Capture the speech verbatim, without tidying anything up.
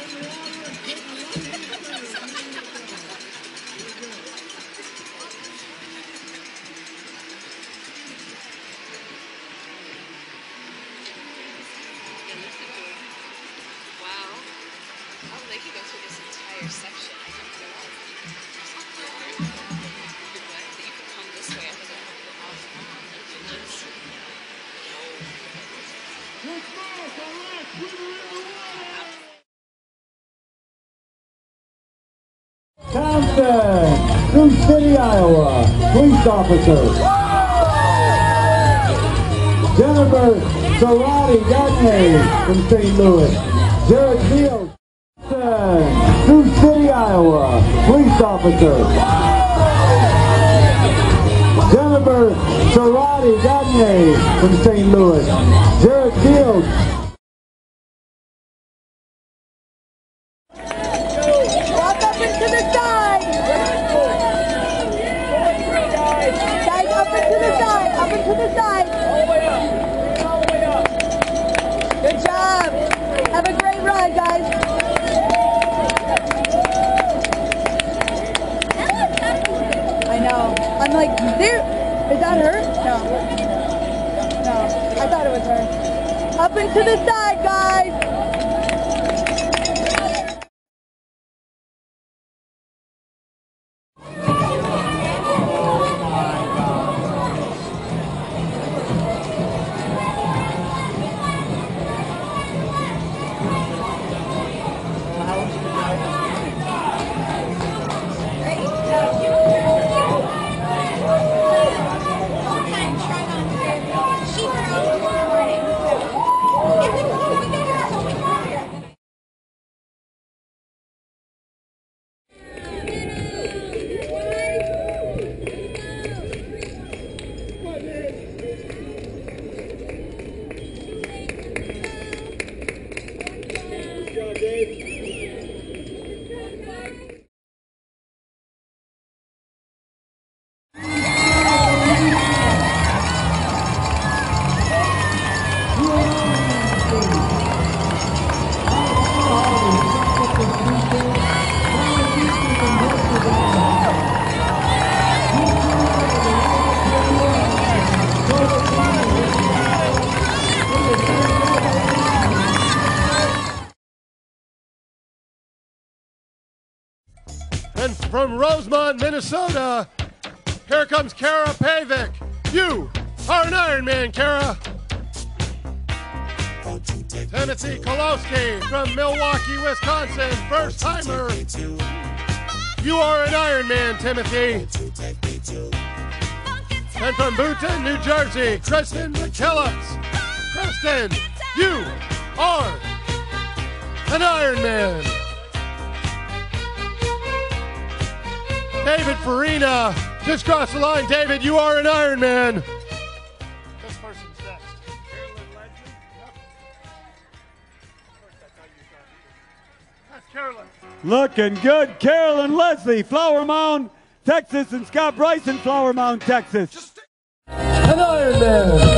They could go through this entire section. I think they're all you could come this way. I think I have to go off Townsend, Sioux City, Iowa, police officer. Jennifer Sarati Gagne from Saint Louis. Jared Fields. Sioux City, Iowa, police officer. Jennifer Sarati Gagne from Saint Louis. Jared Fields. Walk up into the side. Guys, up into the side. Up into the side. All the way up. All the way up. Good job. Have a great ride, guys. I know. I'm like, there. Is that her? No. No. I thought it was her. Up into the side, guys. And from Rosemont, Minnesota, here comes Kara Pavic. You are an Ironman, Kara. Timothy Kolowski from Milwaukee, Wisconsin, first timer. You are an Ironman, Timothy. And from Boonton, New Jersey, Kristen McKellips. Kristen, you are an Ironman. David Farina, just crossed the line. David, you are an Ironman. This person's next. Carolyn Leslie? That's Carolyn. Looking good, Carolyn Leslie, Flower Mound, Texas, and Scott Bryson, Flower Mound, Texas. An Ironman.